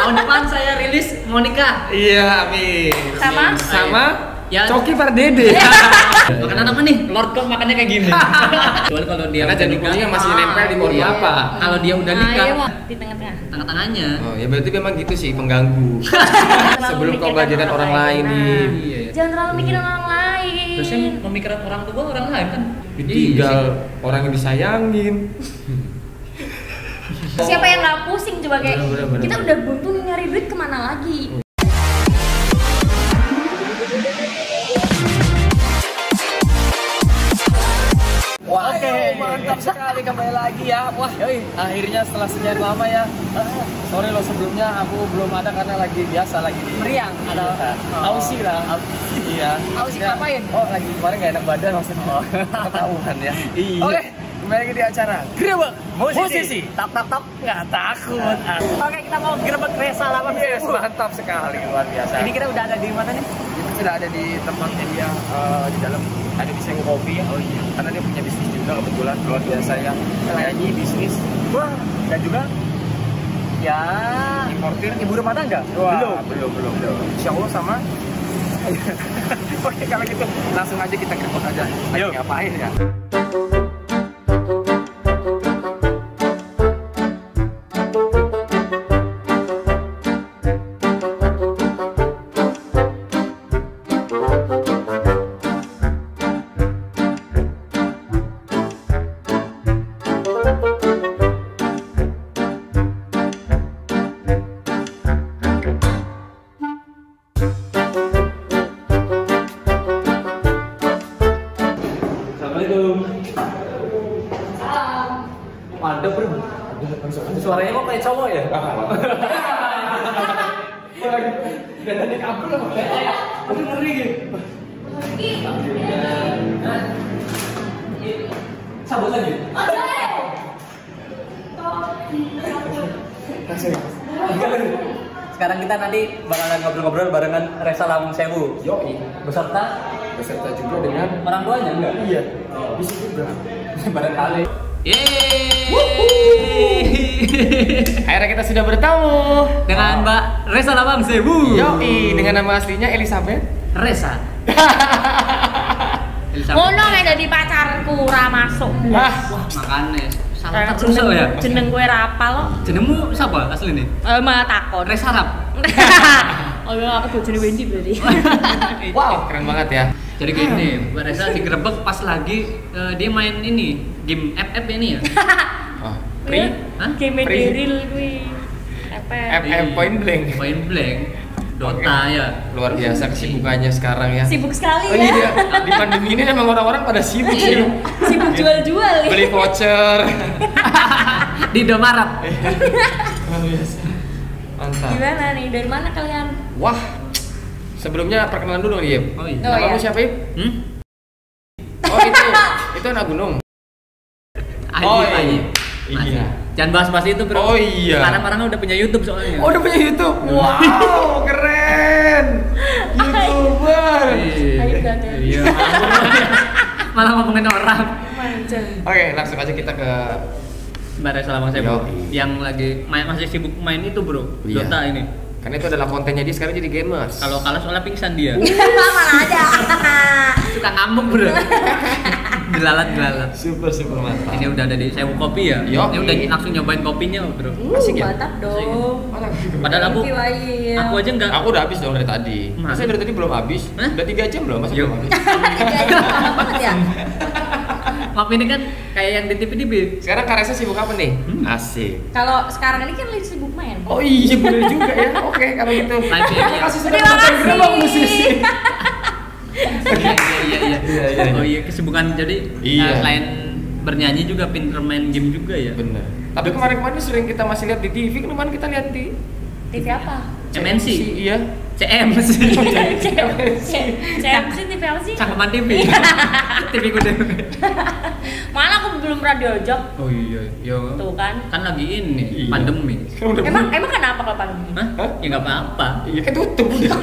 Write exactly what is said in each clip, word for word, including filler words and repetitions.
Tahun depan saya rilis Monica. Iya, amin. Sama? Sama Ya. Coki Pardede. Makanan apa nih? Lord kok makannya kayak gini. Kecuali kalau dia Karena udah jantung nikah, kuningnya masih nempel di pohon iya. kelapa. Kalau dia udah Nah, nikah, iya, Wak. Di tengah-tengah. tengah-tengahnya. Oh, ya berarti memang gitu sih pengganggu. Sebelum kau memikirkan bajakan orang lain Nah, nih. Iya. Jangan terlalu mikirin orang lain. Terus yang memikirkan orang tua orang lain kan. Ditinggal orang yang disayangin. Siapa yang nggak pusing coba kayak Bener, bener, bener. kita udah buntu nih nyari duit kemana lagi? Wah, oke, mantap sekali kembali lagi ya. Wah, yoi, akhirnya setelah sekian lama ya. Ah, sorry loh sebelumnya aku belum ada karena lagi biasa lagi di Meriang. ada Ausi lah. Iya. Ausi Ya. ngapain? Oh, lagi kemarin gak enak badan maksudnya. Oh, ketahuan ya. Iya. Oke, kembali lagi di acara Grebek Musisi. Musisi. Tap tap tap, nggak takut. Ah. Oke, kita mau grebek Resa Lawang. Yes, mantap sekali, luar biasa. Ini kita udah ada di mana nih? Kita sudah ada di tempatnya dia eh, di dalam ada di Sengu Kopi. Oh iya. Karena dia punya bisnis juga kebetulan luar biasa ya. Penyanyi bisnis. Wah, dan juga ya importir ibu rumah tangga. Wah, belum, belum, belum, belum. Insya Allah sama. Oke, kalau gitu langsung aja kita grebek aja. Lagi ngapain ya? Assalamualaikum. Mantap bro. Suaranya kok kayak cowok ya? Dan tadi kabur lah. Aku ngeri gitu. Sabut lagi. Sekarang kita nanti bakalan ngobrol-ngobrol barengan Resa Lawang Sewu. Yoi. Beserta Beserta juga dengan orang tuanya enggak? iya. Bisa juga. Barangkali. Yeay. Akhirnya kita sudah bertemu Dengan Mbak Resa Lawang Sewu. Yoi, dengan nama aslinya Elizabeth. Resa. Ngono kayak jadi pacarku ra masuk. Ah, Wah, makanya salah Kayak terus jeneng, ya. jeneng gue ra apal lo. Jenengmu siapa asli nih? Eh malah takon. Resa Arab. Oh iya aku bojone Wendy berarti. wow, keren banget ya. Jadi gini, Mbak Resa digerebek pas lagi eh, dia main ini game F F ini ya. Oh, Free? Hah? Game Free. Deril kuwi. F F F Point Blank. Point Blank. Dota Oke. ya. Luar biasa kesibukannya sekarang ya. Sibuk sekali Oh ya. iya, di pandemi ini emang orang-orang pada sibuk sih. Sibuk jual-jual. Beli voucher. Di Indomaret. Luar biasa. Mantap. Gimana nih? Dari mana kalian? Wah, sebelumnya perkenalan dulu nih, Yip. Oh iya. Oh, Namamu iya. siapa, Yip? Hmm? Oh itu, itu anak gunung. Aji, Oh, Aji. iya. Masih. Iya. Jangan bahas-bahas itu, Bro. Oh, iya. Sekarang orang udah punya YouTube soalnya. Oh udah punya YouTube? Wow, keren. YouTuber. Ayo banget. Iya. Malah ngomongin orang. Manja. Oke, langsung aja kita ke Mbak Resa Lawang Sewu Yoi. yang lagi main, masih sibuk main itu, Bro. Iya. Dota ini. karena itu adalah kontennya dia sekarang jadi gamers. Kalau kalah soalnya pingsan dia. Mana ada. Suka ngamuk, Bro. Gelalat-gelalat. super super mantap. Ini udah ada di Sewu Kopi ya? Yo. Ini udah langsung nyobain kopinya, Bro. Uh, Asik ya? mantap dong. Padahal aku Thank you, Ail. aku aja enggak. Aku udah habis dong dari tadi. Masa? Masa dari tadi belum habis? Hah? Udah tiga jam belum? Masa Yo. belum habis? Tiga jam lama banget ya. Maaf ini kan kayak yang di T V T V. Sekarang Kak Resa sibuk apa nih? Hmm. Asik. Kalau sekarang ini kan lagi sibuk main. Oh iya bener juga ya. Oke kalau gitu. Live ya. Terima kasih sudah Terima menonton kasih. Gerbang Musisi. Iya iya iya. Iya, iya. Oh iya kesibukan jadi Iya. eh, selain bernyanyi juga pinter main game juga ya. Bener. Tapi kemarin-kemarin sering kita masih lihat di T V, kemarin kita lihat di T V apa? M N C. Iya. C M C. C M C T V apa sih? Cangkeman T V. T V kuda. Mana aku belum pernah diajak. Oh iya, yo. Tuh kan. Kan lagi ini Iya. pandemi. Udah Emang bu- emang kenapa kalau pandemi? Hah? Hah? Ya nggak apa-apa. Iya kan tutup udah.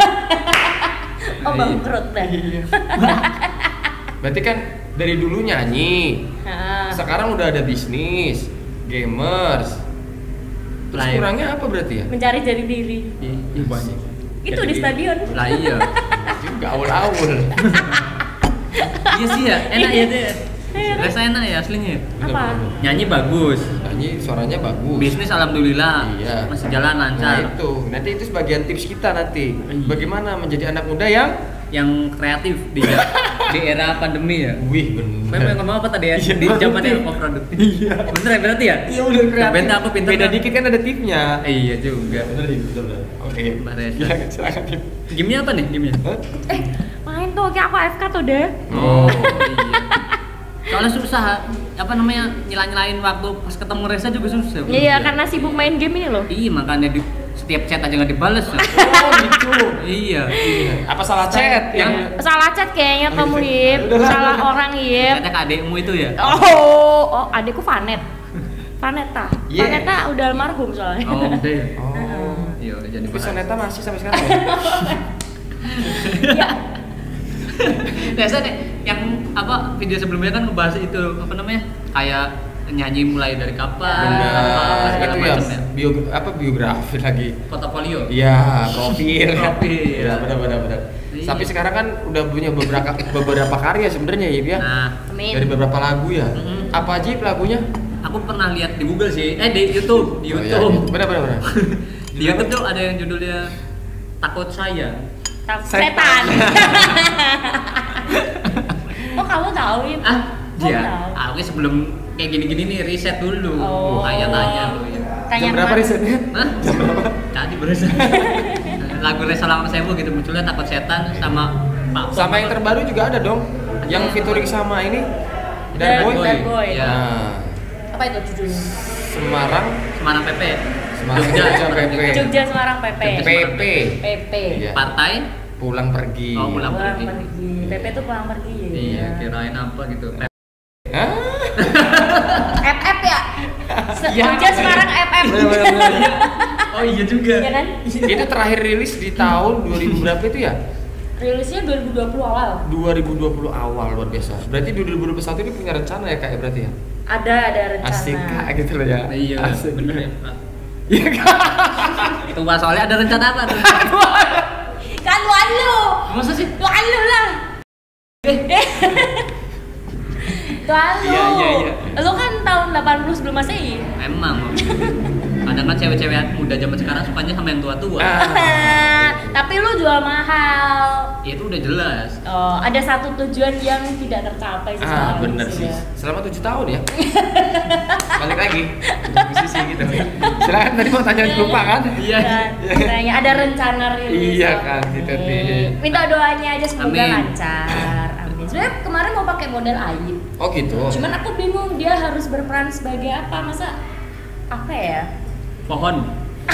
Oh bangkrut dah. Iya. Berarti kan dari dulu nyanyi, Nah, sekarang udah ada bisnis, gamers. Terus Lah, ya. kurangnya apa berarti ya? Mencari jati diri. Ih, banyak. Itu di stadion. Lah iya. Juga awul-awul. Iya sih ya, enak ya deh. Iya kan? Rasa enak ya aslinya. Apa? Nyanyi bagus. Nyanyi suaranya bagus. Bisnis alhamdulillah. Iya. Masih jalan Nah lancar. itu, nanti itu sebagian tips kita nanti. Iya. Bagaimana menjadi anak muda yang Yang kreatif di di era pandemi ya. wih Saya mau bener. ngomong apa tadi ya? Iya, Di zaman produktif. yang produktif. Iya. Bener ya berarti ya? Iya udah kreatif. Beda aku pintar. Beda dikit kan ada tipnya. Eh, iya juga. Bener nih, bener bener. Oke. Mbak Reza. Ya, silakan Tip. Gamenya apa nih gamenya? Hah? Eh, main tuh kayak aku A F K tuh deh. Oh iya. Soalnya susah, apa namanya, nyela-nyelain waktu pas ketemu Reza juga susah. Iya, karena sibuk main game ini loh. Iya, makanya di setiap chat aja nggak dibales. Ya. Oh gitu. Iya. Apa salah chat yang Salah chat kayaknya Oh, kamu, gitu. Yip. Udah lah. Salah orang, Yip. Chatnya ke adekmu itu ya? Oh, oh, adekku Vanet. Vaneta. Yeah. Vaneta udah almarhum soalnya. Oh, udah ya. Oh. Iya, udah jadi Tapi bahas. Soneta masih sampai sekarang ya? Ya. Biasa deh, yang apa video sebelumnya kan ngebahas itu apa namanya, kayak nyanyi mulai dari kapan, Benar. apa, segala Itu ya, macam ya. bio, apa biografi lagi. Portofolio. Iya, profil. Profil. Iya, benar benar benar. Iya. Tapi sekarang kan udah punya beberapa beberapa karya sebenarnya ya, ya. Nah, Amin. Dari beberapa lagu ya. Mm-mm. Apa aja lagunya? aku pernah lihat di Google sih, eh di YouTube, di Oh, iya. YouTube. Benar benar benar. Di YouTube tuh ada yang judulnya Takut Saya. Tak- Setan. Setan. Oh, kamu tahu, Yip? Ah, Kamu dia. tahu? Aku sebelum kayak gini-gini nih riset dulu. Oh. Tanya-tanya dulu ya. Tanya Jam berapa mana? risetnya? Hah? Jam berapa? Tadi berusaha. Lagu Reza Lawang Sewu gitu munculnya Takut Setan sama Pak Pong. Sama yang terbaru juga ada dong. Yang featuring sama ini Dan Dark Boy. Dark Boy. Ya. Nah, Apa itu judulnya? Semarang, Semarang P P. Semarang Jogja, Jogja Semarang P P. Jogja. Jogja Semarang P P. Jogja. P P. P P. Iya. Partai. Pulang pergi. Oh, pulang. Pulang pergi. pergi. P P itu pulang pergi. Iya, kirain apa gitu. Hah? F F ya? Se- Iya. Jogja Semarang F F. Benar, benar, benar. Oh iya juga. Iya kan? Itu terakhir rilis di tahun dua ribu berapa itu ya? Rilisnya dua ribu dua puluh awal. dua ribu dua puluh awal, luar biasa. Berarti dua ribu dua puluh satu ini punya rencana ya Kak ya berarti ya? Ada ada rencana. Asik Kak gitu loh ya. Iya, Asik. bener ya, Pak. Iya Kak. Itu Pak, soalnya ada rencana apa tuh? Kan walu. Masa sih? Walu lah. Eh, Walu. Iya, iya, iya. Lu kan tahun delapan puluh sebelum Masehi. emang. Kadang kan cewek-cewek muda zaman sekarang sukanya sama yang tua-tua. Ah. Tapi lu jual mahal. Ya, itu udah jelas. Oh, ada satu tujuan yang tidak tercapai sih. Ah, soalnya bener sih. ya. Selama tujuh tahun ya. Balik lagi. Musisi gitu. Silakan tadi mau tanya lupa kan? Iya. Dan katanya ada rencana rilis. Iya tahun kan, ini. gitu, Ti. Minta doanya aja semoga Amin. lancar. Amin. Sebenarnya kemarin mau pakai model Aib. Oh gitu. Cuman aku bingung dia harus berperan sebagai apa? Masa apa ya? Pohon.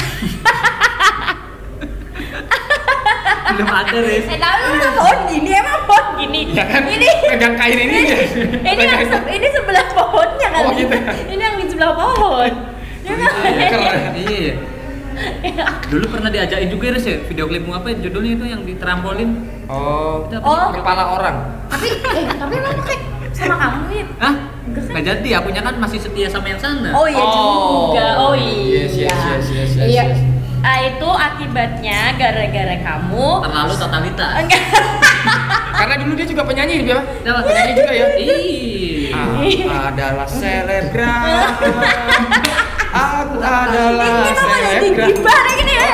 Belum ada, Riz. Eh, tapi emang pohon gini, emang pohon gini. Ya kan? Ini Pegang kain ini. ini, ini yang se- ini sebelah pohonnya kan. Oh, gitu. Ini yang di sebelah pohon. Ya kan? Iya, keren. Iya. Dulu pernah diajakin juga Riz ya, video klipmu apa judulnya itu yang di trampolin. Oh. Itu apa Oh. sih? Kepala orang. Tapi eh, tapi emang pakai sama kamu, Yip. Hah? Enggak kan? Nggak jadi, akunya kan masih setia sama yang sana. Oh iya Oh. juga. Oh iya. Yes, yes, yes, yes, yes, Iya. yes. Ah, itu akibatnya gara-gara kamu. Terlalu totalitas. Enggak. Karena dulu dia juga penyanyi dia. Siapa? Penyanyi juga ya. Ih. Aku adalah selebgram. Aku adalah Ini namanya di selebgram. gibah gini ya.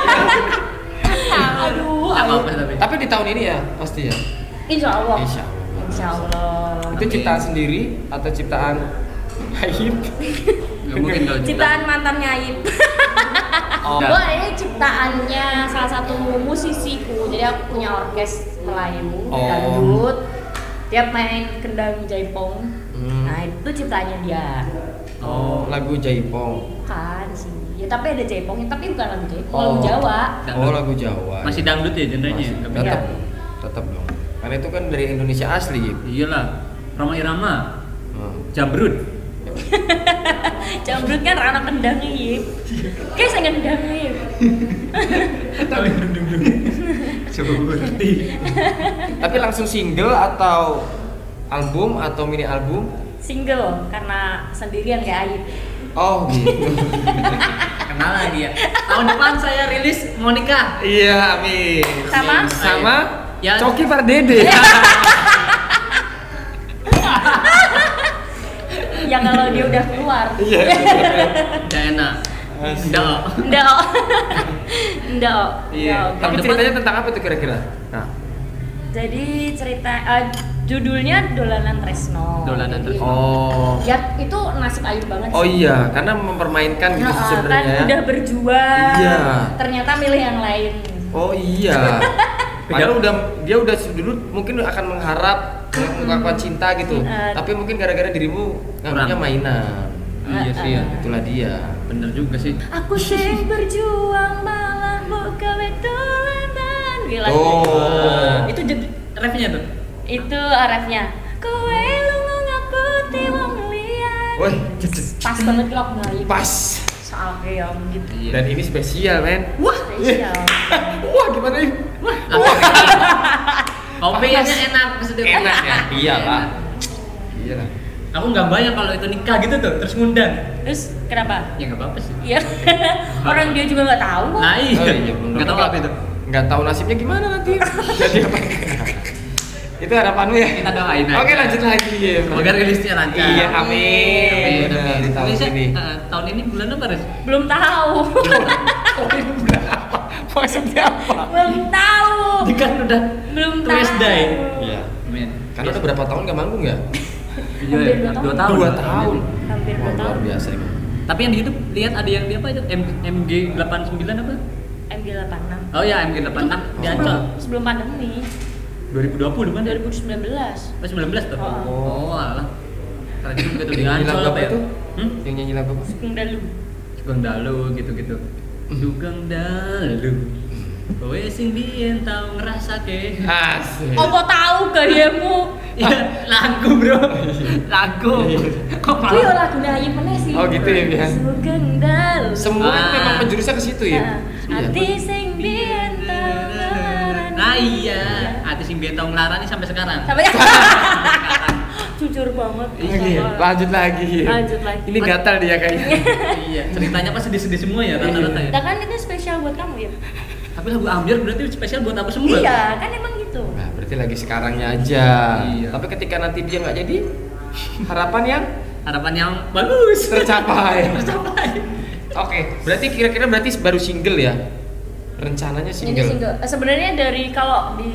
Aduh. Nggak apa-apa aduh. tapi. Tapi di tahun ini ya pasti ya. Insya Allah. Insya Allah. Insya Allah. Itu ciptaan sendiri atau ciptaan Haib? Nggak mungkin kalau cipta. Ciptaan mantannya Aib. Oh. Gue ini ciptaannya salah satu musisiku. Jadi aku punya orkes Melayu, Oh. dangdut. Dia main kendang jaipong. Hmm. Nah itu ciptaannya dia. Oh, lagu Jaipong. Bukan sih. Ya tapi ada jaipongnya, tapi bukan lagu jaipong, Oh. lagu Jawa. Oh, lagu Jawa. Masih dangdut ya genrenya. Masih. Tapi- Tetap, Iya. tetap dong. Karena itu kan dari Indonesia asli. Iyalah. Roma Irama, Hmm. Jamrud. Jamrut kan anak kendangnya Yip. Kayak saya kendangnya Yip. Coba berhenti. Tapi langsung single atau album atau mini album? Single karena sendirian kayak Aib. Oh gitu. Kenal lagi ya. Tahun depan saya rilis mau nikah. Iya, amin. Sama? Sama Ya. Coki Pardede. Ya kalau dia udah keluar. Iya. Udah enak. Enggak. Enggak. oh. Enggak. oh. Iya. Enggak, Tapi oke. ceritanya tentang apa tuh kira-kira? Nah, Jadi cerita eh, judulnya Dolanan Tresno. Dolanan Jadi, Tresno. oh. Ya itu nasib Ayu banget Oh sih. iya, karena mempermainkan gitu Nah, sih kan sebenarnya. udah berjuang. Iya. Ternyata milih yang lain. Oh iya. Padahal udah dia udah dulu mungkin akan mengharap mengungkapkan cinta gitu. Uh, Tapi mungkin gara-gara dirimu nganggapnya Kurang. mainan. Iya sih ya. Itulah dia. Bener juga sih. Aku sing berjuang malah buka dolanan. Gila. Oh. Itu jadi refnya tuh. Itu refnya. Kowe lunga ngaputi wong liyan. Woi, Pas banget kalau aku ngayu. pas. Soal keong gitu. Iya. Dan ini spesial, men. Wah, spesial. Wah, gimana ini? Kopinya enak maksudnya. Enak ya? Iyalah. Enak. Iyalah. Aku nggak bayang kalau itu nikah gitu tuh, terus ngundang. Terus kenapa? Ya nggak apa-apa sih. Iya. Orang dia juga nggak tahu kok. Nah iya, Oh, iya, bener. nggak tahu apa itu. Nggak tahu nasibnya gimana nanti. Jadi apa? Itu harapanmu ya? Kita doain aja. Oke, lanjut lagi. Semoga rilisnya lancar. Iya, amin. Amin, Benar, amin. di tahun Rilisnya, ini. eh, tahun ini bulan apa, Riz? Belum tahu. Oh, ini bulan apa? Maksudnya apa? Belum tahu. Ini kan udah Belum Twist tahu. day. Iya. Amin. Karena udah berapa tahun nggak manggung ya? Iya, Hampir ya, dua dua tahun. tahun. Dua tahun. Hampir Wah, dua luar tahun. biasa ini. Tapi yang di YouTube lihat ada yang di apa itu? M MG delapan puluh sembilan apa? M G delapan enam. Oh ya, M G delapan puluh enam di Sebelum, Ancol. sebelum pandemi. dua ribu dua puluh kan? dua ribu sembilan belas. Oh, sembilan belas tuh. Oh. Oh, alah. Keren juga tuh di Yang nyanyi Ancol lagu apa apa ya? itu? Hmm? Yang nyanyi lagu apa? Sugeng Dalu. Sugeng Dalu gitu-gitu. Sugeng Dalu. Kowe sing biyen tau ngrasake. Asik. Apa tahu gayemu? Ya, lagu, Bro. Lagu. Kok Itu ya malah lagu Ayu meneh sih. Oh, gitu ya, Bian? Sugeng Dalu. Semua Ah. memang penjurusnya ke situ ya? Nah, Ati sing biyen tau ngarani. Nah iya, hati sing biyen tau nglarani sampai sekarang. Sampai jujur banget. Iya, lanjut lagi. Lanjut lagi. Ini gatal dia kayaknya. Iya, ceritanya pas sedih-sedih semua ya rata-rata ya. Nah kan itu spesial buat kamu ya? Tapi lagu Ambyar berarti spesial buat aku semua. Iya, kan emang gitu. Nah, berarti lagi sekarangnya aja. Iya. Tapi ketika nanti dia nggak jadi, harapan yang Harapan yang bagus. tercapai. Tercapai. Oke, berarti kira-kira berarti baru single ya? Rencananya Ini single. single. Eh, Sebenarnya dari kalau di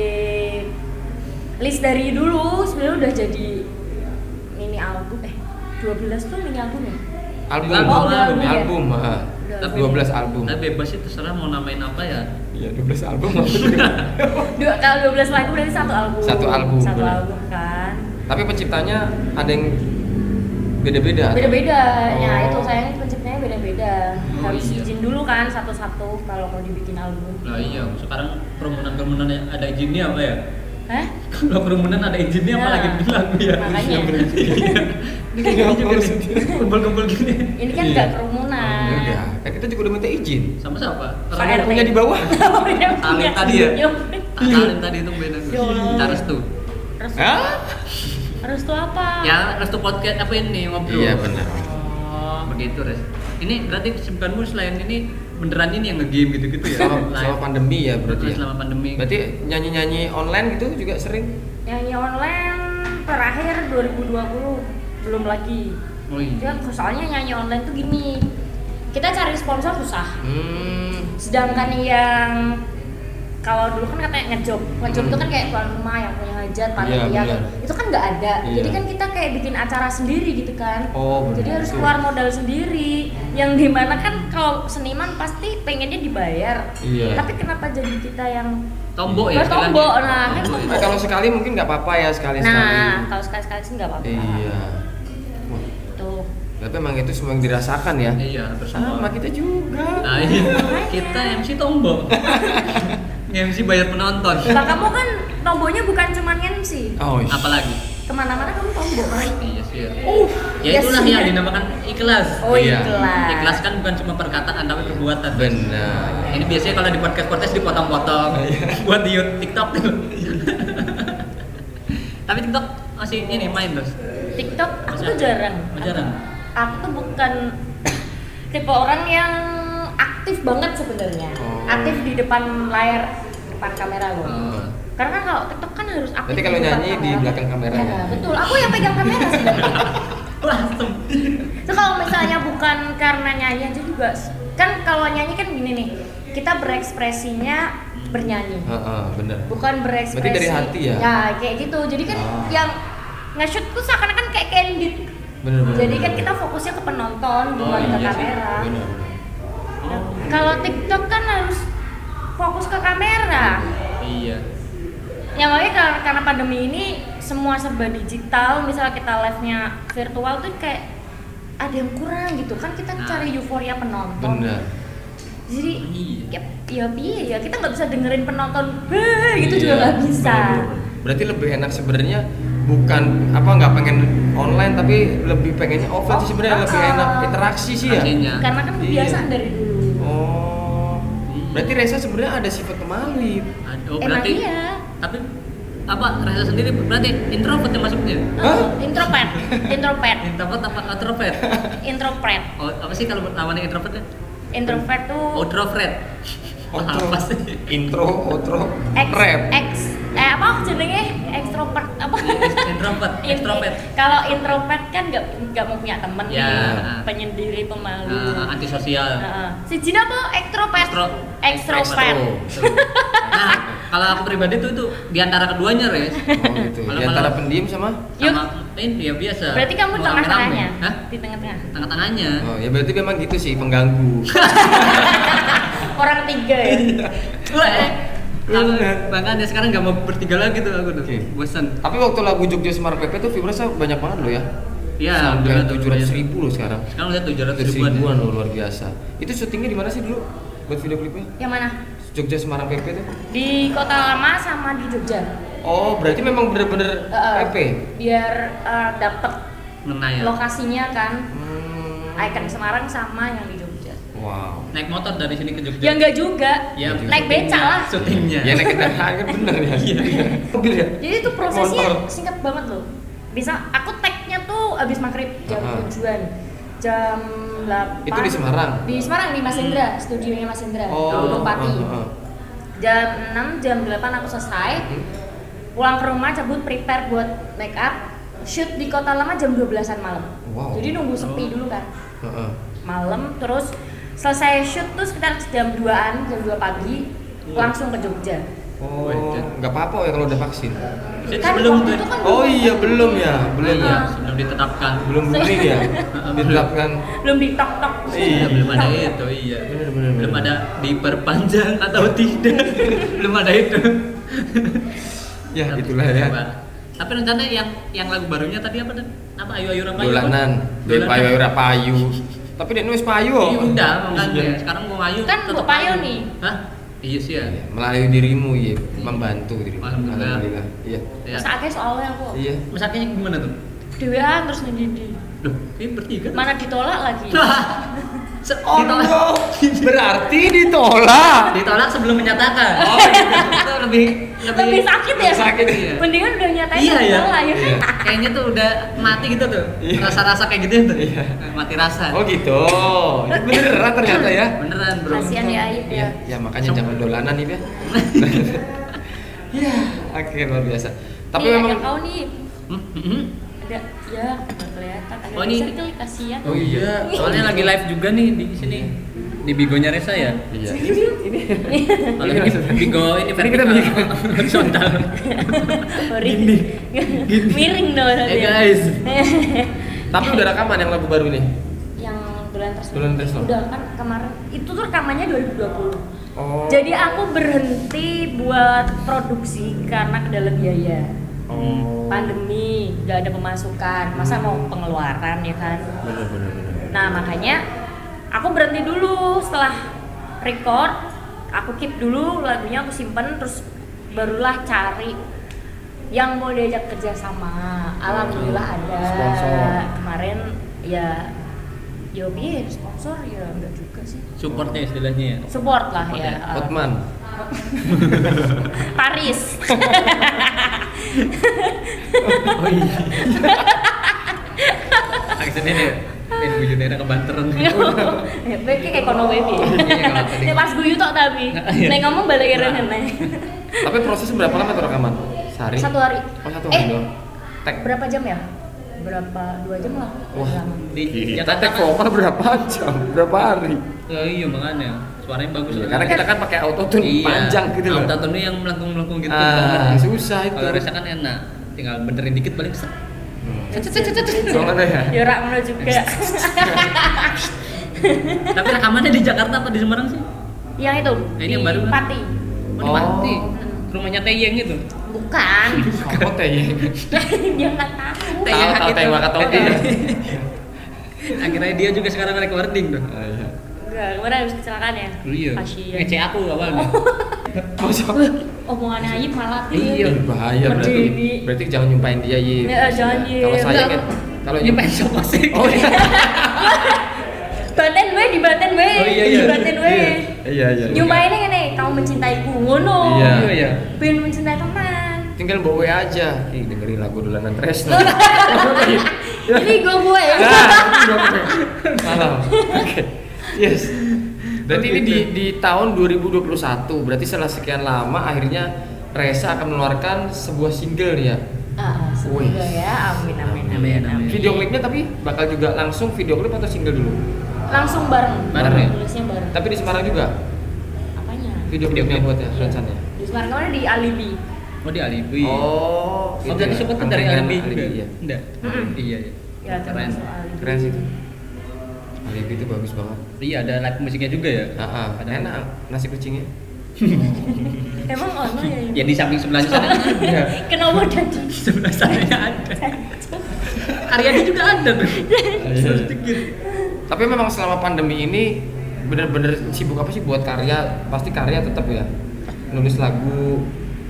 list dari dulu sebenarnya udah jadi mini album eh dua belas tuh mini album ya? Album. Oh, udah album ya? album, ah. Udah dua belas album. Tapi bebas sih terserah mau namain apa ya. Iya, dua belas album. Dua, kalau dua belas lagu berarti satu album. Satu album, Satu bener. album kan. Tapi penciptanya ada yang beda-beda. Beda-beda. Oh. Ya itu sayangnya penciptanya beda-beda. Oh, Harus iya. izin dulu kan satu-satu kalau mau dibikin album. Nah iya, sekarang kerumunan-kerumunan ada izinnya apa ya? Hah? Kalau kerumunan ada izinnya Nah, apalagi bikin lagu ya. makanya. Iya, bener. Ini kayak gini juga nih. Kumpul-kumpul gini. Ini kan Iya. nggak kerumunan. Oh, udah. Kan kita juga udah minta izin. Sama siapa? Pak Sama R T. yang punya di bawah. Oh, yang Talent punya. tadi ya? Yo. Talent tadi itu beda. Ya Allah. Kita restu. Restu. Hah? Restu apa? Ya restu podcast apa ini ngobrol. Iya, benar. Oh, begitu Res. Ini berarti kesibukanmu selain ini beneran ini yang nge-game gitu-gitu ya? Selama, selama pandemi ya berarti ya. Selama pandemi. Berarti nyanyi-nyanyi online gitu juga sering. Nyanyi online terakhir dua ribu dua puluh belum lagi. Oh iya. Ya, soalnya nyanyi online tuh gini. Kita cari sponsor susah. Hmm. Sedangkan yang kalau dulu kan katanya ngejob, ngejob Hmm. itu kan kayak tuan rumah yang punya hajat, Iya, panitia, benar. gitu. Itu kan nggak ada. Iya. Jadi kan kita kayak bikin acara sendiri gitu kan. Oh, Jadi benar. harus keluar modal sendiri. Yang dimana kan kalau seniman pasti pengennya dibayar. Iya. Tapi kenapa jadi kita yang Tombok ya. Bertombok, istilahnya. nah, kan Tombok ya. Nah, kalau sekali mungkin nggak apa-apa ya sekali-sekali. Nah, kalau sekali-sekali sih nggak apa-apa. Iya. Wah, Tuh. tapi emang itu semua yang dirasakan ya. Iya, bersama. Sama kita juga. Nah, iya. Kita M C tombok. M C bayar penonton. Lah kamu kan tombonya bukan cuma M C. Oh, iya. Apalagi? Kemana-mana kamu tombol kan? Iya sih. Ya, Uh, ya yes, itulah iya. yang dinamakan ikhlas. Oh, Iya. ikhlas. Ikhlas kan bukan cuma perkataan tapi perbuatan. Benar. Ini biasanya kalau di podcast-podcast dipotong-potong buat di YouTube, TikTok tuh. Tapi TikTok masih ini main terus. TikTok aku Masih tuh ada? jarang. Oh, jarang. aku tuh bukan tipe orang yang aktif banget sebenarnya. Oh. Aktif di depan layar, depan kamera gue. Oh. Karena kalau TikTok kan harus aktif. Berarti kalau di depan nyanyi di kamera. belakang kamera Ya, ya? betul. Aku yang pegang kamera sebenarnya. Langsung. Itu kalau misalnya bukan karena nyanyi aja juga, kan kalau nyanyi kan gini nih, kita berekspresinya bernyanyi, Heeh, bener. bukan berekspresi. Berarti dari hati ya? Ya kayak gitu. Jadi kan Ah. yang nge-shoot tuh seakan-akan kayak candid. Bener, bener. Jadi kan bener. kita fokusnya ke penonton, bukan Oh, ke iya sih. kamera. Bener, bener. Nah, kalau TikTok kan harus fokus ke kamera. Iya. Ya makanya karena, karena pandemi ini semua serba digital, misalnya kita live-nya virtual tuh kayak ada yang kurang gitu kan, kita Nah. cari euforia penonton. Bener. Jadi Iya. ya, ya piye ya, kita nggak bisa dengerin penonton "Heh," gitu Iya, juga nggak bisa. bener, bener. Berarti lebih enak sebenarnya bukan apa nggak pengen online tapi lebih pengennya offline sih sebenarnya Oh, lebih ah. enak interaksi sih ya. Interaksinya. Karena kan kebiasaan Iya. dari dulu. Oh. Berarti Reza sebenarnya ada sifat pemalu. Oh, Emang berarti iya. tapi apa Reza sendiri berarti introvert yang masuknya? Oh, introvert, introvert, Introvert apa introvert? introvert, Oh, apa sih kalau lawannya introvert ya? introvert tuh Outrovert. Outro. Apa sih? Intro, outro, X, rap. X, eh apa jenenge extrovert apa? Introvert, In- extrovert. Kalau introvert kan nggak nggak mau punya temen, Ya. nih, penyendiri, pemalu. Uh, antisosial. Heeh. Si Jina apa extrovert? Extro- Extrovert. Nah, kalau aku pribadi tuh itu di antara keduanya, Res. Oh gitu. Kalau- Di antara kalau- pendiam sama Yuk. Sama ini ya biasa. Berarti kamu Mau tengah-tengahnya? rame-rame. Hah? Di tengah-tengah. Tengah-tengahnya. Oh, ya berarti memang gitu sih pengganggu. Orang tiga ya. Wah, eh. Aku Bener. makanya sekarang nggak mau bertiga lagi tuh aku tuh. Oke. Bosan. Tapi waktu lagu Jogja Semarang P P tuh viewersnya banyak banget loh ya. Iya, Sampai udah tujuh ratus ribu loh sekarang. Sekarang udah tujuh ratus Tujuh ribuan. ribuan ya. loh, luar biasa. Itu syutingnya di mana sih dulu buat video klipnya? Yang mana? Jogja Semarang P P tuh? Di Kota Lama sama di Jogja. Oh, berarti memang bener-bener Heeh. P P? Biar eh, dapet Ngena ya. lokasinya kan, Hmm. ikon Semarang sama yang di Jogja. Wow. Naik motor dari sini ke Jogja. Ya enggak juga. Ya, Naik beca lah. Syutingnya. Ya naik kendaraan kan bener ya? Iya. Mobil ya? Jadi itu prosesnya Motor. singkat banget loh. Bisa aku tag-nya tuh abis maghrib jam Aha. tujuan, jam delapan. Itu di Semarang? Di Semarang di Mas Hendra, studionya Mas Hendra, di Oh, Gunung Pati. oh, oh, oh. Jam enam, jam delapan aku selesai. Hmm. Pulang ke rumah cabut prepare buat make up. Shoot di Kota Lama jam dua belasan malam. Wow. Jadi nunggu sepi Oh. dulu kan. Heeh. Malam terus selesai shoot tuh sekitar jam duaan, jam dua pagi langsung ke Jogja. Oh, Wajar. nggak apa-apa ya kalau udah vaksin. Jadi Kan sebelum waktu tuh. itu kan Oh iya belum ya, belum Iya, ya, Ah. sebelum ditetapkan. belum ini ya, ditetapkan. belum di tok tok. Iya, belum ada itu, iya. Bener, bener, Belum bener. ada diperpanjang atau tidak. Belum ada itu. Ya Tapi- itulah ya. Coba. Tapi rencana yang yang lagu barunya tadi apa dan apa Ayu Ayu Rapayu? Dolanan, dari payu ayu payu. Tapi dia nulis payu. Iya udah, makanya Iya. sekarang mau Ayu. Kan tetep mau Payu nih. Hah? Iya sih ya. Iya, melalui dirimu ya, membantu dirimu. Alhamdulillah. Iya. Ya. Terus akhirnya soalnya aku Iya. Masaknya gimana tuh? dewean terus ngedidi. Loh, ini bertiga. Mana ditolak lagi. Se- Oh ditolak. no, berarti ditolak. Ditolak sebelum menyatakan. Oh, itu lebih lebih Lebih sakit ya? sakit, iya. Mendingan udah nyatain Iya, iya. ditolak ya. Iya. Kayaknya tuh udah mati gitu tuh. Iya. Rasa-rasa kayak gitu tuh. Iya. Mati rasa. Oh gitu. Itu beneran ternyata ya. Beneran, Bro. Kasihan ya Aib Iya, ya. ya makanya jangan dolanan nih ya. Iya, akhirnya luar biasa. Tapi Nih, memang ada kau nih. Hmm, hmm, hmm. Ada ya nggak kelihatan. Ada Oh, ini- circle kasihan. Oh iya, soalnya lagi live juga nih di sini. Di bigonya Reza ya. iya. Kalau ini bigo ini Ini kita vertikal, horizontal. Miring. Miring dong. Eh guys. Tapi udah rekaman yang lagu baru ini. Yang bulan tersebut. Bulan Tresno. Udah kan kemarin. Itu tuh rekamannya dua ribu dua puluh. Oh. Jadi aku berhenti buat produksi karena kendala biaya. Oh. Pandemi, nggak ada pemasukan, masa mau pengeluaran ya kan? Bener bener bener. Nah makanya aku berhenti dulu setelah record, aku keep dulu lagunya, aku simpen, terus barulah cari yang mau diajak kerja sama. Alhamdulillah ada. Sponsor. Kemarin ya, Yobi sponsor ya enggak juga sih. Supportnya istilahnya ya. Support lah Support ya. ya. uh, Hotman. Paris. Oh iya. Action ini. Eh, guyu daerah kebanteran. Ya, kayak ekonomi piye. Nek pas guyu tok tapi. Nek ngomong balik keren nek. Tapi prosesnya berapa lama tuh rekaman? Sehari? Satu hari. Oh, satu Eh, hari doang. Tek. Berapa jam ya? Berapa? Dua jam lah. Wah, Lama. Di kita Jakarta tek vokal berapa jam? Berapa hari? Oh, iya makanya suaranya bagus. Ya, karena kita kan pakai autotune Iya, panjang gitu loh. Autotune yang melengkung-melengkung gitu. Ah, banget. susah itu. Kalau Resa kan enak, tinggal benerin dikit balik set. Soalnya ya. Ya rak ngono juga. Tapi rekamannya di Jakarta apa di Semarang sih? Yang itu. Nah, ini di yang baru kan? Pati. Oh, di Pati. Rumahnya Teyeng itu. Bukan. Kamu teh. Dia nggak tahu. Teyeng Tahu, tahu itu. Teyeng Wakatobi. Akhirnya dia juga sekarang recording dong. Ah, iya. Enggak, kemarin habis kecelakaan ya. Iya. Kasihan. Ngece aku awalnya. Masa? Omongannya Ayib malah Iya. Ih, bahaya berarti. Berdiri. Berarti jangan nyumpain dia, Yi. Ya, jangan, Yi. Kalau saya Enggak. kan kalau Ini pengen siapa sih? Oh iya. Baten we di baten we. Oh, iya, iya. Di baten we. Iya, iya. Nyumpainnya ngene, kamu mencintaiku ngono. Iya. Iya ya. Ben mencintai teman. Tinggal bawa aja. Ih, dengerin lagu Dolanan Tresno. Ini gue gue ya. Malam. Oke. Yes. Berarti ini di di tahun dua ribu dua puluh satu, berarti setelah sekian lama akhirnya Resa akan mengeluarkan sebuah single ya. Ah, semoga Wih. ya. Amin amin Amin, amin. amin. amin. Video klipnya tapi bakal juga langsung video klip atau single dulu? Langsung bareng. Bareng ya? Tulisnya bareng. Tapi di Semarang juga Apanya? video Video klipnya klip. buat ya rencananya. Di Semarang kemarin di Alibi. Oh di Alibi. Oh, Oh, itu berarti ya, sebutnya dari angkringan Alibi Alibi, juga? iya. Enggak? Mm-mm. Iya, iya. Ya, Keren. termasuk Alibi. Keren sih itu. Alibi itu bagus banget. Iya, ada live musiknya juga ya? Ah, ah, Ada. enak nasi kucingnya. Emang ono ya? Ya di samping sebelahnya sana ada. Kenapa jadi? Sebelah sananya ada. Aryadi juga ada tuh. Sedikit. Tapi memang selama pandemi ini bener-bener sibuk apa sih buat karya? Pasti karya tetap ya. Nulis lagu,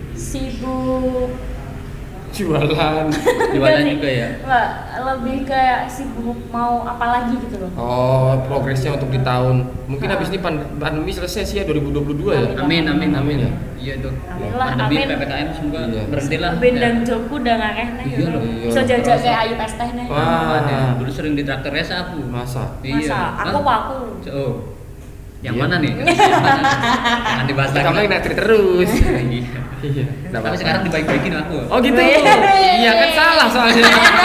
Sibuk. jualan. Jualan Enggak sih. juga ya? Enggak, lebih kayak sibuk mau apa lagi gitu loh. Oh, progresnya untuk di tahun. Mungkin Ah. habis ini pand- pandemi selesai sih ya dua ribu dua puluh dua ya. Amin, amin, Amin ya. Iya tuh. Amin lah, Pandemi amin. P P K M semoga Iya. berhenti lah. Ben dan Joku udah ngakeh nih. Iya loh. Iya. So jajak kayak Ayu Tes Teh nih. Wah. Makanya, dulu sering di traktor Resa aku. Masa? Iya. Masa? Aku Hah? apa aku? Oh. Yang Iya. mana nih? Jangan dibahas lagi. Kamu lagi naik terus. Iya. Iya. Tapi sekarang dibaik-baikin aku. Oh gitu. Weh. Iya kan salah soalnya.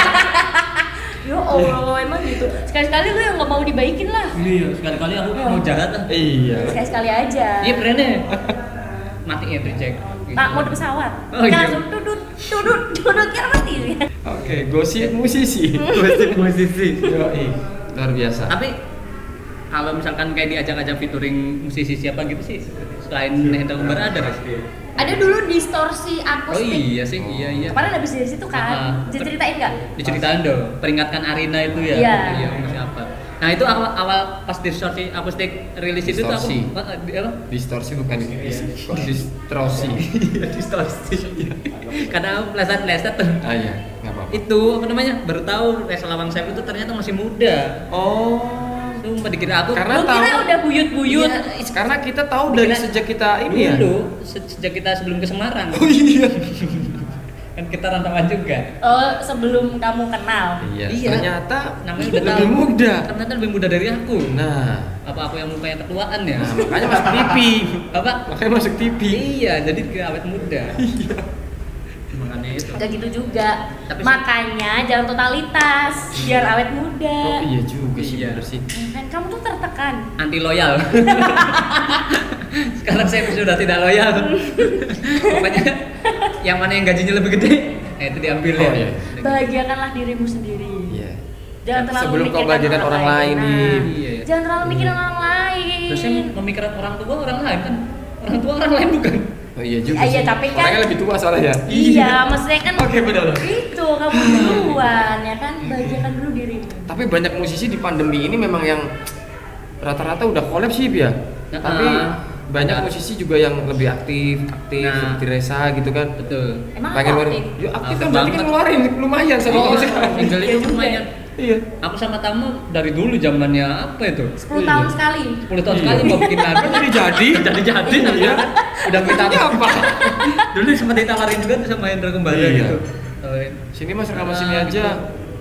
Yo Allah, emang gitu. Sekali-sekali lu yang nggak mau dibaikin lah. Iya, sekali-kali aku mau jahat lah. Iya. Sekali-sekali aja. Iya, berennya. Mati ya tricek. Nah, mode pesawat. Oh, Kita iya. langsung dudut, dudut, dudut kira mati. Oke, gosip musisi. Gosip musisi. Yoi. Luar biasa. Tapi kalau misalkan kayak diajak-ajak featuring musisi siapa gitu sih, selain Hendra Kembar ada nggak sih? Ada dulu distorsi Oh akustik. iya sih, iya iya. Kemarin habis dari situ Ah. kan. Diceritain nggak? Diceritain dong, peringatkan Arina itu ya. Iya. Iya, musik apa? Nah itu awal, awal pas distorsi akustik rilis itu tuh aku, Distorsi. Ah, di- apa? Distorsi bukan dis, kok distorsi. Iya distorsi. Karena aku pleset-pleset tuh. Ah iya, nggak apa-apa. Itu apa namanya? Baru tahu Resa Lawang Sewu itu ternyata masih muda. Oh. Sumpah dikira aku. Karena Lu kira tahu- udah buyut-buyut. Iya, Karena kita tahu dari Dikira- sejak kita ini ya. dulu se- sejak kita sebelum ke Semarang. Oh iya. Kan kita rantauan juga. Oh, sebelum kamu kenal. Iya. Iya. Ternyata Namanya udah lebih tahu. muda. Ternyata lebih muda dari aku. Nah, Apa aku yang mukanya ketuaan ya? nah makanya masuk T V. Apa? Makanya masuk T V. Iya, jadi ke awet muda. Iya. Makanya itu. Gak gitu juga. Tapi- Makanya jangan totalitas, biar awet muda. Oh iya juga sih, Iya. bener sih. Kan kamu tuh tertekan. Anti loyal. Sekarang saya sudah tidak loyal. Pokoknya yang mana yang gajinya lebih gede, eh itu diambil Oh, ya. iya. Bahagiakan dirimu sendiri. Iya. Jangan terlalu Sebelum kau memikirkan bahagiakan orang lain, Nah, Dim. Iya. Jangan terlalu mikirin orang lain. Terusnya memikirkan orang tua orang lain kan? Orang tua orang lain bukan? Oh iya juga Iya, sih. tapi kan- Orangnya lebih tua soalnya ya. Iya, maksudnya kan Oke, benar. itu kamu duluan ya kan, bahagiakan dulu dirimu. Tapi banyak musisi di pandemi ini memang yang rata-rata udah collab sih ya. Nah, Tapi ah. banyak Nah. musisi juga yang lebih aktif, aktif Nah. seperti Resa gitu kan. Betul. Emang Pengen aku ngeluarin. aktif? Ya aktif Aktif kan berarti kan banget. ngeluarin lumayan satu Oh, musik. single Iya itu juga. lumayan. Iya. Aku sama tamu dari dulu zamannya apa itu? sepuluh Iya. tahun sekali. sepuluh tahun Iya. sekali mau bikin lagu. Jadi jadi. jadi jadi Iya. udah minta Ini apa? Dulu sempat ditawarin juga tuh sama Hendra Kembara Iya. gitu. Tawarin. Sini mas rekaman sini Ah, aja. gitu.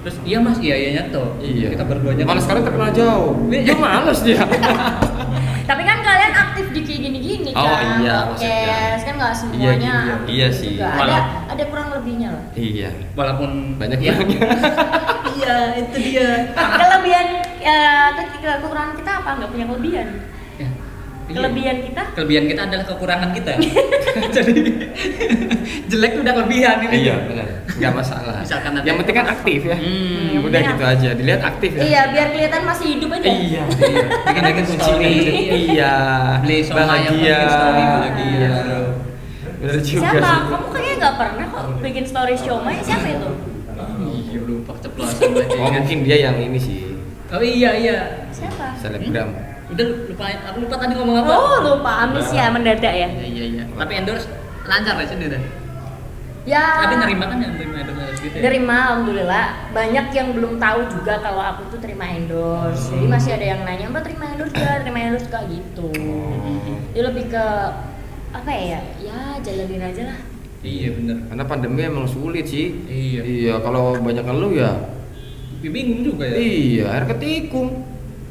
Terus iya mas, iya iya nyato. Iya. Kita berduanya. Malah sekarang terkenal jauh. Dia males dia. Tapi kan kalian aktif di kayak gini-gini Oh, kan. iya, podcast maksudnya. kan nggak Iya, semuanya. iya, aktif iya sih. juga. Ada Malah- ada kurang lebihnya lah. Iya. Walaupun Banyak ya. kurangnya. Iya itu dia. Kelebihan ya ke- kekurangan kita apa? Nggak punya kelebihan. Ya, iya. Kelebihan kita? Kelebihan kita adalah kekurangan kita. Jadi jelek udah kelebihan ini. Iya, benar. Enggak masalah. Misalkan ada- Yang penting kan aktif ya. Hmm. Yang Udah penting gitu aja. Dilihat aktif ya. Iya, biar kelihatan masih hidup aja. Iya. Iya. Bikin-bikin story. Iya. Beli somai yang Bahagia. bikin story bahagia. Iya. Bener juga Siapa? sih. Kamu kayaknya nggak pernah kok bikin story siomay. Siapa itu? Iya lupa keceplosan lagi. Oh, mungkin dia yang ini sih. Oh iya iya. Siapa? Selebgram. Udah lupa, aku lupa tadi ngomong apa. Oh, lupa amnesia mendadak ya. Iya iya iya. Tapi endorse lancar ya sini dah. Ya. Tapi nerima kan yang nerima endorse gitu ya. Terima, alhamdulillah. Banyak yang belum tahu juga kalau aku tuh terima endorse. Jadi masih ada yang nanya, "Mbak terima endorse gak? Terima endorse gak?" gitu. Dia lebih ke apa ya? Ya jalanin aja lah. Iya bener. Karena pandemi emang sulit sih. Iya. Iya, kalau banyak ngeluh ya. Tapi bingung juga ya. Iya, air ketikung.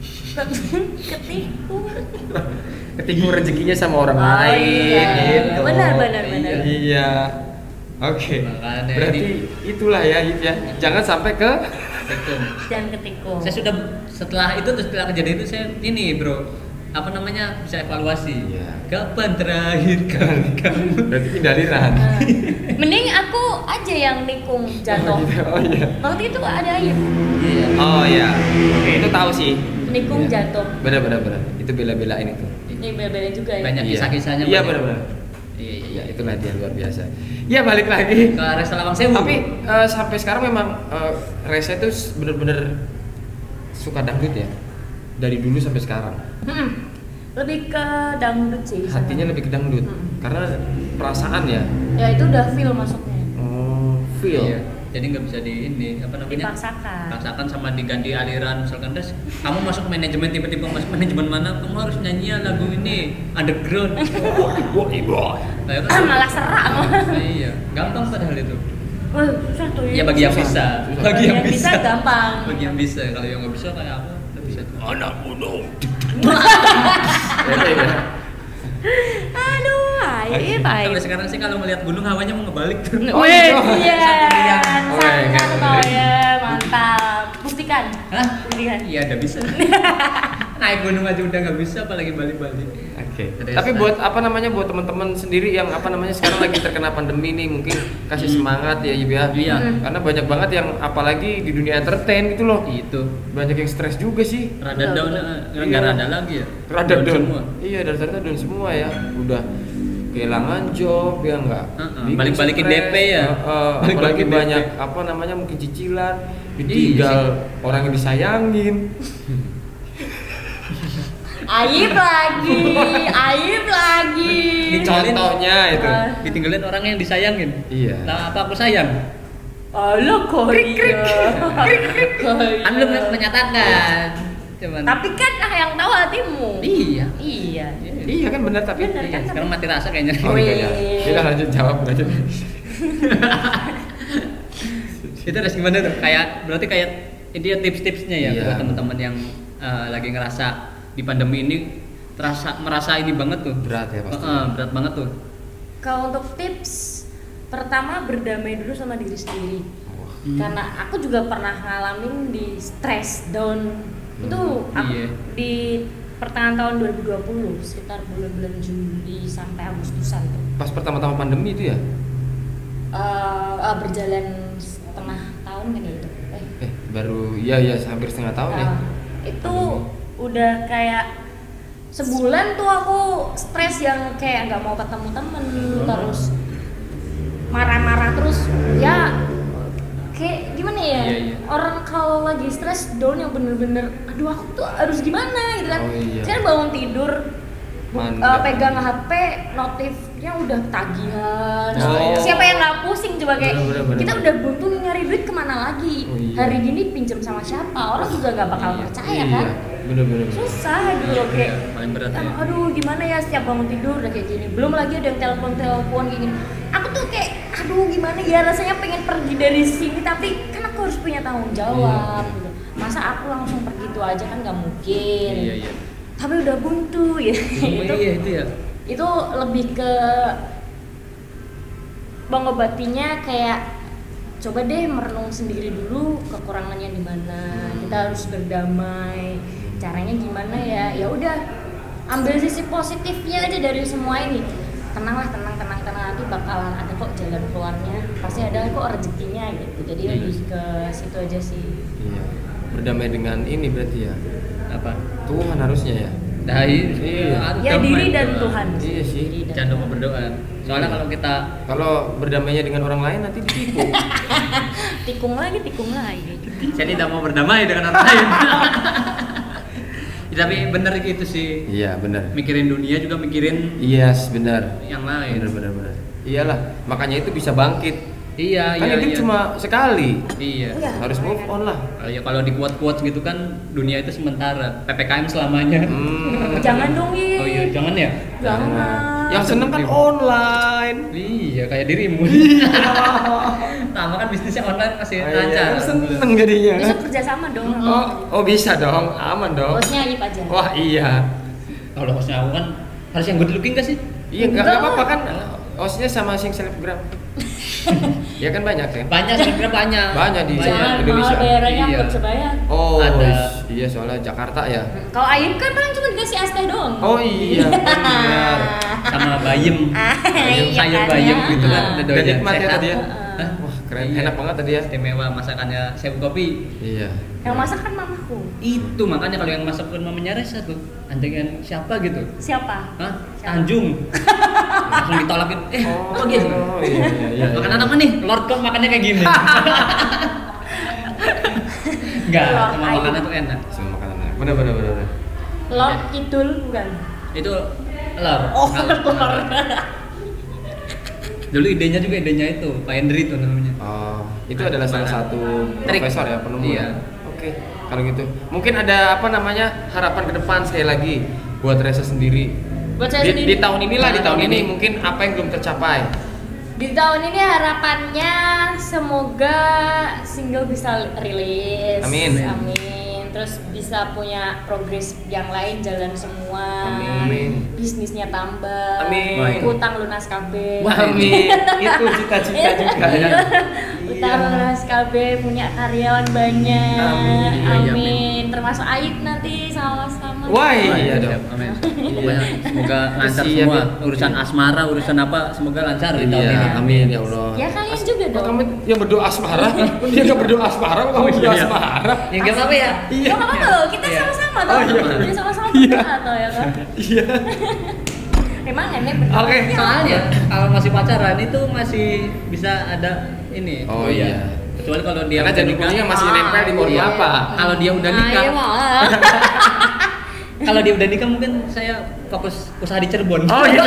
Ketikung. Ketikung rezekinya sama orang Oh, lain. iya. gitu. Benar, benar, benar. Iya. Oke. Makanya Berarti ini- itulah ya, Yip ya. Jangan sampai ke Betul. Jangan ketikung. Saya sudah setelah itu terus setelah kejadian itu saya ini bro apa namanya bisa evaluasi. Iya. Kapan terakhir kali kamu? berarti hindariran. Nah, mending aku aja yang nikung jatuh. Oh, gitu. Oh iya. Waktu itu ada Ayub Iya. Oh iya. Oke, itu tahu sih. nikung Iya. jatuh. Benar benar benar. Itu bela-belain itu. Ini beda-beda juga ya. Banyak Iya. kisah-kisahnya. Iya banyak. benar benar. Iya iya. Ya, itulah dia luar biasa. Ya balik lagi. Ke Resta Lawang Sewu. Tapi eh, sampai sekarang memang eh, Reza itu bener-bener suka dangdut ya. Dari dulu sampai sekarang. Hmm. Lebih ke dangdut sih. Hatinya lebih ke dangdut. Hmm. Karena perasaan ya. Ya itu udah feel masuknya. Oh, feel. Iya. Jadi nggak bisa di ini apa namanya? Dipaksakan. Paksakan sama diganti aliran misalkan Des, kamu masuk manajemen tiba-tiba masuk manajemen mana? Kamu harus nyanyi lagu ini underground. Wah, ibu. Nah, Ah, malah serak malah. Nah, iya, gampang padahal itu. Wah, susah tuh Ya bagi yang Susah, bisa, susah. bagi yang Yang bisa bisa gampang. Bagi yang bisa, kalau yang nggak bisa kayak aku nggak bisa. Anak bodoh. Ya, ya. Aduh, aib, Sampai aib. sekarang sih kalau melihat gunung hawanya mau ngebalik tuh. Oh, Wih, iya. iya. Oh, iya, Sangat iya. ya, mantap. Buktikan. Hah? Buktikan. Iya, udah bisa. Naik gunung aja udah nggak bisa, apalagi balik-balik. Oke. Ada Tapi yang buat apa namanya buat teman-teman sendiri yang apa namanya sekarang lagi terkena pandemi nih mungkin kasih semangat ya Yib ya. Iya. Karena banyak banget yang apalagi di dunia entertain gitu loh. Itu Banyak yang stres juga sih. rada Betul, down, betul. eh, nggak rada lagi ya. Rada down. semua. Iya, rata-rata down semua ya. Udah kehilangan job ya enggak. Heeh, Bikin balik-balikin stres. D P ya. Heeh, apalagi Balik-balikin D P. banyak apa namanya mungkin cicilan, Iya ditinggal orang yang disayangin. Aib lagi, aib lagi. Ini Contohnya itu. Ah. Ditinggalin orang yang disayangin. Iya. Lah apa aku sayang? Halo krik krik. Kan belum menyatakan. Cuman. Tapi kan ah yang tahu hatimu. Iya. Iya. Iya kan benar tapi Benar. Iya, sekarang mati rasa kayaknya. Oh iya ya. Wih. Kita lanjut jawab lanjut. Itu harus gimana tuh? Kayak berarti kayak intinya tips-tipsnya ya Iya. buat teman-teman yang eh, lagi ngerasa di pandemi ini terasa merasa ini banget tuh. Berat ya pasti. Heeh, berat banget tuh. Kalau untuk tips pertama berdamai dulu sama diri sendiri. Hmm. Karena aku juga pernah ngalamin di stress down itu aku Iya. di pertengahan tahun dua ribu dua puluh sekitar bulan-bulan Juli sampai Agustusan tuh. Pas pertama-tama pandemi itu ya? Eh, eh, berjalan setengah tahun kan ya itu. Eh, Eh, baru iya iya hampir setengah tahun ya. eh, itu udah kayak sebulan tuh aku stres yang kayak nggak mau ketemu temen terus marah-marah terus ya kayak gimana ya Iya, iya. orang kalau lagi stres down yang bener-bener aduh aku tuh harus gimana gitu kan. Oh, iya. Saya bangun tidur bu- Mandek. eh, pegang H P notifnya udah tagihan. Oh, iya. Siapa yang nggak pusing coba kayak Bener, bener, bener. kita udah buntu nih nyari duit kemana lagi Oh, iya. hari gini pinjam sama siapa orang juga nggak bakal Iya. percaya Iya, kan bener-bener. susah gitu loh kayak Iya, paling berat ya. "Ah, aduh gimana ya setiap bangun tidur udah kayak gini belum lagi ada yang telepon telepon kayak gini aku tuh kayak aduh gimana ya rasanya pengen pergi dari sini tapi kan aku harus harus punya tanggung jawab gitu. Masa aku langsung pergi itu aja kan nggak mungkin. Iya iya. Tapi udah buntu ya. itu, Iya itu ya. itu lebih ke mengobatinya kayak coba deh merenung sendiri dulu kekurangannya di mana. Kita harus berdamai. Caranya gimana ya? Ya udah ambil sisi positifnya aja dari semua ini. Tenanglah, tenang, tenang, tenang, nanti bakalan ada kok jalan keluarnya. Pasti ada kok rezekinya gitu. Jadi Iya. lebih ke situ aja sih. Iya. Berdamai dengan ini berarti ya. Apa? Tuhan harusnya ya. Nah, iya. Iya. harus Ya damai diri dan doa. Tuhan. Iya sih. Diri dan Jangan lupa berdoa. Soalnya kalau kita Kalau berdamainya dengan orang lain nanti ditipu. tikung lagi, tikung lagi. saya tidak mau berdamai dengan orang lain. Ya, tapi bener gitu sih. Iya benar. Mikirin dunia juga mikirin Yes benar. yang lain. Benar benar benar. Iyalah, makanya itu bisa bangkit. Iya, Kan iya, hidup iya. cuma sekali. Iya. Iya. Harus move on lah. Oh, ya kalau di quote-quote gitu kan dunia itu sementara, P P K M selamanya. Hmm. Jangan dong, Yi. Oh iya, jangan ya. Jangan. Yang seneng kan online. Iya, kayak dirimu. Sama kan bisnisnya online masih Oh, lancar. iya, seneng jadinya. Bisa kerjasama dong. Oh, oh bisa dong, aman dong. Bosnya Ayip aja. Wah iya. Kalau hostnya aku kan harus yang good looking gak sih? Iya nggak Enggak. apa-apa kan. Hostnya sama sing selebgram. Ya kan banyak ya. Banyak, sebenarnya banyak. Banyak di- Jangan Indonesia. mahal bayarannya Iya. nggak bisa bayar. Oh Ada. iya soalnya Jakarta ya. Kalau Ayip kan paling cuma dikasih S T doang. Oh iya benar. Sama bayem. Iya Sayur kan, bayem ya. gitu kan. Ah. Udah Dan doyan, nikmat ya sehat. tadi ya. Hah? Wah keren, Iya. enak banget tadi ya. Istimewa masakannya Chef Kopi. Iya. Yang masak kan mamaku. Itu makanya kalau yang masak bukan mamanya Resa tuh. Anjingan siapa gitu? Siapa? Hah? Siapa? Tanjung. Langsung ditolakin. Eh, kok gitu? Oh iya iya iya. Makanan apa nih? Lord kok makannya kayak gini. Enggak, Lord semua Ayub. makanan tuh enak. Semua makanan enak. Benar benar benar. benar. Lord Kidul bukan? Itu Lord. Oh, Nggak- Lord. Dulu idenya juga idenya itu, Pak Hendri tuh namanya. Oh, itu adalah salah satu Trik. profesor ya penemu. Iya. Oke, kalau gitu. Mungkin ada apa namanya harapan ke depan sekali lagi buat Resa sendiri. Buat saya Di, sendiri. di tahun inilah, di Nah, tahun tahun ini ini. mungkin apa yang belum tercapai. Di tahun ini harapannya semoga single bisa rilis. Amin. Amin. Terus bisa punya progres yang lain jalan semua. Amin. Bisnisnya tambah. Amin. Utang lunas K B. Wah, amin. Itu cita-cita juga ya. Utang lunas K B, punya karyawan banyak. Amin. Iya, iya, Amin. Termasuk Ayib nanti sama-sama. Wah, Oh, iya siap, dong. Amin. Pokoknya semoga lancar Siap, semua. ya. Urusan asmara, urusan apa, semoga lancar di tahun Iya, ini. amin ya Allah. Ya kalian juga Kok dong. kamu yang berdoa asmara? Kok dia nggak berdoa asmara? Kok kamu Oh, berdoa iya. asmara? Ya enggak apa-apa ya. Iya. Ya nggak apa-apa loh, kita Iya. sama-sama Oh, toh. iya. Kita sama-sama berdoa toh ya kan. Iya. Emang nenek berdoa. Oke. Soalnya kalau masih pacaran itu masih bisa ada ini. Oh iya. Kecuali kalau dia Karena udah jantung nikah. kuningnya masih Ah, nempel di mohon iya. maaf Pak. Kalau dia udah Nah, nikah. iya, maaf. Kalau dia udah nikah mungkin saya fokus usaha di Cirebon. Oh iya.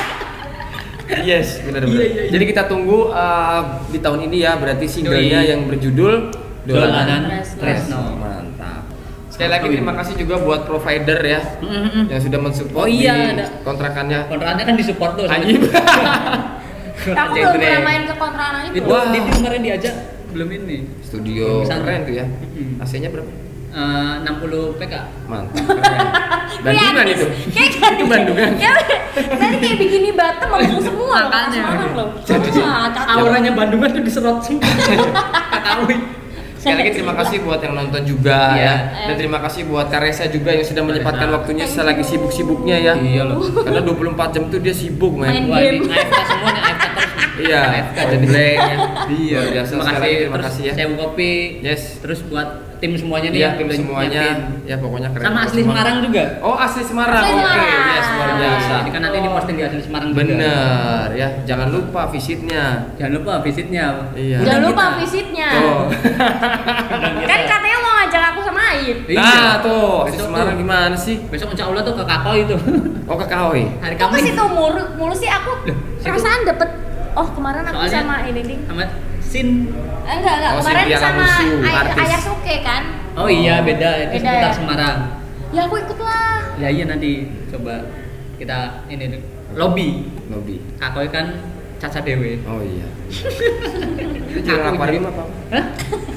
Yes, benar benar. Iya, iya, iya. Jadi kita tunggu uh, di tahun ini ya, berarti singlenya Yoi. yang berjudul Dolanan Tresno. Tresno. Mantap. Sekali lagi terima kasih juga buat provider ya Mm-mm. yang sudah mensupport Oh iya, di ada. kontrakannya. Kontrakannya kan disupport tuh. sama- Anjing. Aku belum pernah main ke kontrakan itu. Itu Wah. di kemarin diajak belum ini. Studio Kesana. keren tuh ya. Mm-mm. A C-nya berapa? Eh, enam puluh P K. Mantap. Keren. Bandungan Kreatif. itu. Kayak Itu Bandungan. Ya, tadi kayak bikini Batam langsung semua loh, Makanya. semangat loh. Jadi, Ah, cakep. Auranya Bandungan tuh diserot semua. Ketahui. Sekali lagi terima kasih buat yang nonton juga Iya. ya. Dan terima kasih buat Karesa juga yang sudah menyempatkan Karesa. waktunya selagi sibuk-sibuknya ya. Iya loh. Karena dua puluh empat jam tuh dia sibuk Main main. Wah, game. ini A F K semuanya, A F K terus. Iya, A F K jadi jadi blank ya. Iya, Luar biasa terima sekali kasih. lagi, terima Terus kasih ya. Sewu Kopi. Yes. Terus buat tim semuanya nih Iya, yang tim udah semuanya. nyiapin. Ya pokoknya keren. Sama asli Semua. Semarang juga. Oh, asli Semarang. Asli Oke, Semarang. yes, luar biasa. Jadi kan nanti di posting di asli Semarang juga. Bener ya, jangan lupa visitnya. Jangan lupa visitnya. Iya. Undang Jangan lupa kita. visitnya. Tuh. Undang kita. Kan katanya mau ngajak aku sama Ayib. Iya. Nah, tuh, asli Besok Semarang tuh. gimana sih? Besok insya Allah tuh ke Kakao itu. Oh, ke Kawi. Hari Kok ke Kamis. situ mulu, mulu sih aku Loh, situ- perasaan dapet. Oh kemarin aku Soalnya- sama ini ding. Sama Sin. Eh, enggak enggak Oh, kemarin Cynthia sama Lamusu, Ay- artis. Ayasuke kan. Oh iya beda itu Beda seputar ya? Semarang. Ya aku ikut lah. Ya iya nanti coba kita ini deh. Lobby. Lobby. Kakao kan Caca Dewe. Oh iya. Itu jualan Aku akuarium juga. apa? Hah?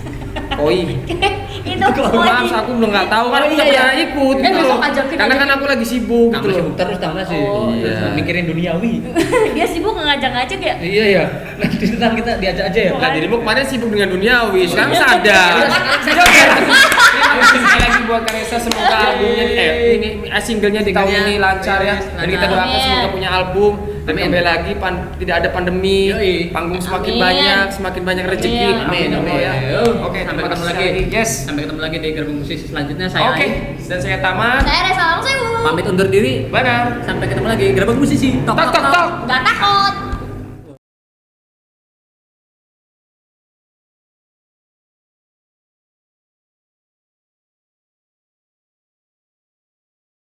Koi. Itu Maaf, aku belum nggak tahu kan Oh, aku iya, nggak iya. pernah ikut Eh, gitu besok loh. ajakin, Karena kan ajakin. aku lagi sibuk Kamu gitu loh. sibuk terus tahu nggak sih? Oh, iya. Mikirin duniawi. Dia sibuk ngajak-ngajak ya. Iya ya. Nanti ntar kita diajak aja ya. Nah, dirimu kemarin sibuk dengan duniawi, sekarang sadar. Iya, Terima kasih sekali lagi buat Kanesa, semoga albumnya eh ini eh, singlenya di tahun Singlenya, ini lancar ya. yes, Dan kita lancar. doakan Amin. semoga punya album. Dan Amin. kembali lagi pan, tidak ada pandemi, Yoi. panggung semakin Amin. banyak, semakin banyak rezeki. Amin. Amin, ya Allah amin. ya. Yo, Oke, sampai terima ketemu kasih lagi. sekali. Yes. Sampai ketemu lagi di gerbong musisi selanjutnya. Saya Oke, Aing. dan saya Taman. Saya Resa langsung. Pamit undur diri. Benar. Sampai ketemu lagi gerbong musisi. Tok tok tok. Gak takut.